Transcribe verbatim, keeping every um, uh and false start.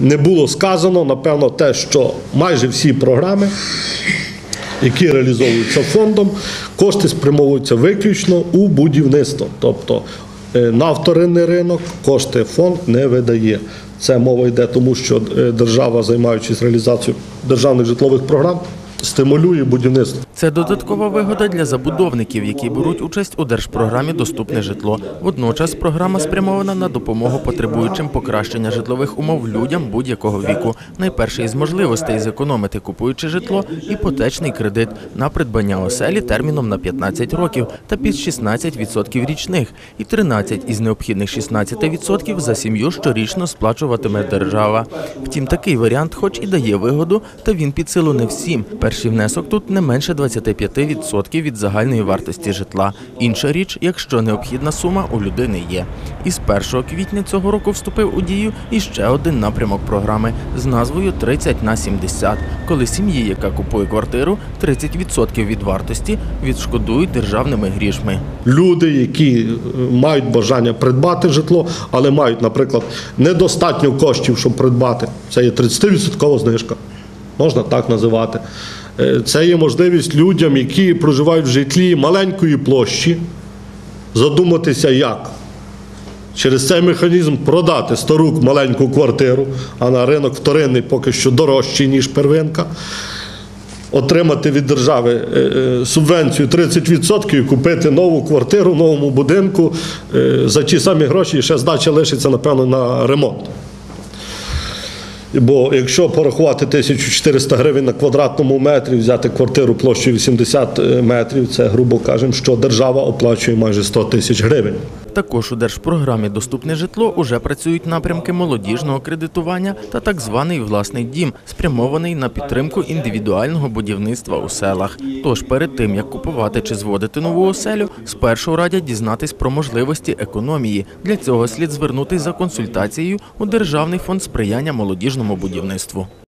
Не було сказано, напевно, те, що майже всі програми, які реалізовуються фондом, кошти спрямовуються виключно у будівництво. Тобто на вторинний ринок кошти фонд не видає. Це мова йде тому, що держава, займаючись реалізацією державних житлових програм, стимулює будівництво. Це додаткова вигода для забудовників, які беруть участь у держпрограмі «Доступне житло». Водночас програма спрямована на допомогу потребуючим покращення житлових умов людям будь-якого віку. Найперший із можливостей зекономити, купуючи житло – іпотечний кредит на придбання оселі терміном на п'ятнадцять років та під шістнадцять відсотків річних. І тринадцять із необхідних шістнадцяти відсотків за сім'ю щорічно сплачуватиме держава. Втім, такий варіант хоч і дає вигоду, та він під силу не всім. Перший внесок тут не менше двадцяти п'яти відсотків від загальної вартості житла. Інша річ, якщо необхідна сума у людини є. І з першого квітня цього року вступив у дію іще один напрямок програми з назвою «тридцять на сімдесят», коли сім'ї, яка купує квартиру, тридцять відсотків від вартості відшкодують державними грішми. Люди, які мають бажання придбати житло, але мають, наприклад, недостатньо коштів, щоб придбати, це є тридцятивідсоткова знижка. Можна так називати. Це є можливість людям, які проживають в житлі маленької площі, задуматися, як через цей механізм продати стару маленьку квартиру, а на ринок вторинний поки що дорожчий, ніж первинка, отримати від держави субвенцію тридцять відсотків і купити нову квартиру в новому будинку за ті самі гроші, і ще здача лишиться, напевно, на ремонт. Бо якщо порахувати тисячу чотириста гривень на квадратному метрі, взяти квартиру площею вісімдесят метрів, це, грубо кажемо, що держава оплачує майже сто тисяч гривень. Також у держпрограмі «Доступне житло» уже працюють напрямки молодіжного кредитування та так званий «власний дім», спрямований на підтримку індивідуального будівництва у селах. Тож перед тим, як купувати чи зводити нову оселю, спершу радять дізнатись про можливості економії. Для цього слід звернутись за консультацією у Державний фонд сприяння молодіжному будівництву.